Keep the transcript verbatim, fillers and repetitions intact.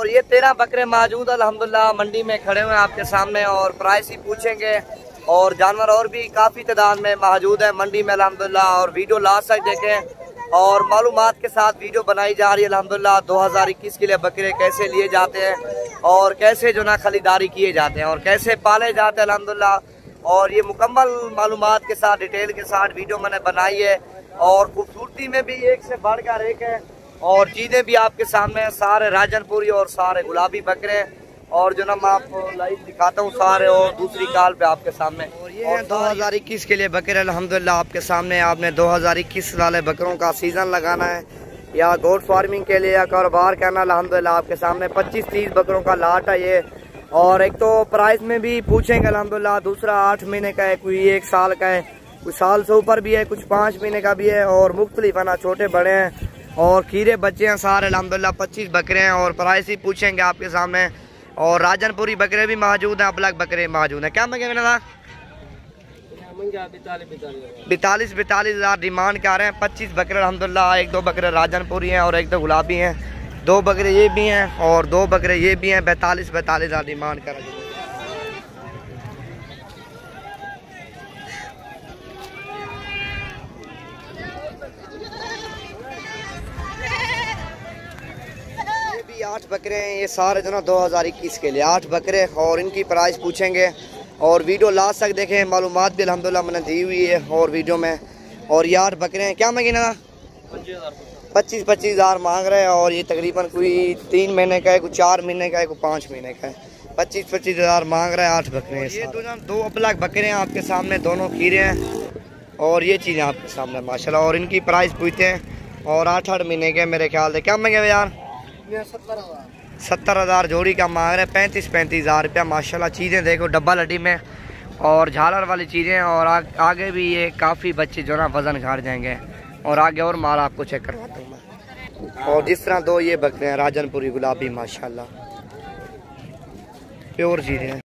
और ये तेरह बकरे मौजूद अल्हम्दुलिल्लाह मंडी में खड़े हुए हैं आपके सामने और प्राइस ही पूछेंगे। और जानवर और भी काफ़ी तादाद में मौजूद है मंडी में अल्हम्दुलिल्लाह। और वीडियो लास्ट तक देखें और मालूमात के साथ वीडियो बनाई जा रही है अल्हम्दुलिल्लाह। दो हज़ार इक्कीस के लिए बकरे कैसे लिए जाते हैं और कैसे जो ना खरीदारी किए जाते हैं और कैसे पाले जाते हैं अल्हम्दुलिल्लाह। और ये मुकम्मल मालूमात के साथ डिटेल के साथ वीडियो मैंने बनाई है और खूबसूरती में भी एक से बढ़कर एक है और चीज़ें भी आपके सामने सारे राजनपुरी और सारे गुलाबी बकरे और जो ना मैं आपको लाइव दिखाता हूँ सारे और दूसरी काल पे आपके सामने। और ये है दो हज़ार इक्कीस के लिए बकरे अल्हम्दुलिल्लाह आपके सामने। आपने दो हज़ार इक्कीस वाले बकरों का सीज़न लगाना है या गोट फार्मिंग के लिए या कारोबार करना अल्हम्दुलिल्लाह आपके सामने पच्चीस तीस बकरों का लाट है ये। और एक तो प्राइस में भी पूछेंगे अल्हम्दुलिल्लाह। दूसरा आठ महीने का है, कोई एक साल का है, कुछ साल से ऊपर भी है, कुछ पाँच महीने का भी है और मुख्तलिफ है ना, छोटे बड़े हैं और खीरे बच्चे हैं सारे अल्हम्दुलिल्लाह। पच्चीस बकरे हैं और प्राइस ही पूछेंगे आपके सामने। और राजनपुरी बकरे भी मौजूद हैं, अपलग बकरे मौजूद हैं। क्या मंगे मैंने था बैतालीस बैतालीस हज़ार डिमांड कर रहे हैं। पच्चीस बकरे अल्हम्दुलिल्लाह। एक दो बकरे राजनपुरी हैं और एक दो गुलाबी हैं, दो बकरे ये भी हैं और दो बकरे ये भी हैं। बैतालीस बैतालीस हज़ार डिमांड कर रहे हैं। आठ बकरे हैं ये सारे जो ना दो हज़ार इक्कीस के लिए आठ बकरे और इनकी प्राइस पूछेंगे और वीडियो लास्ट तक देखें। मालूमात भी अल्हम्दुलिल्लाह मैंने दी हुई है और वीडियो में। और ये आठ बकरे हैं। क्या मांगे ना पच्चीस पच्चीस हज़ार मांग रहे हैं और ये तकरीबन कोई तीन महीने का है, कोई चार महीने का है, कोई पाँच महीने का है। पच्चीस पच्चीस हज़ार मांग रहे हैं आठ बकरे हैं। ये दो दो अपलग बकरे हैं आपके सामने, दोनों खीरे हैं और ये चीज़ें आपके सामने माशाल्लाह। और इनकी प्राइस पूछते हैं और आठ आठ महीने के मेरे ख्याल से। क्या मांगे यार सत्तर हज़ार जोड़ी का मांग रहे हैं। पैंतीस पैंतीस हज़ार रुपया माशाल्लाह। चीज़ें देखो डब्बा लड्डी में और झालर वाली चीज़ें और आ, आगे भी ये काफ़ी बच्चे जो ना वज़न घाट जाएंगे। और आगे और माल आपको चेक करवाता हूँ मैं। और जिस तरह दो ये बकरे हैं राजनपुरी गुलाबी माशाल्लाह प्योर चीज़ें हैं।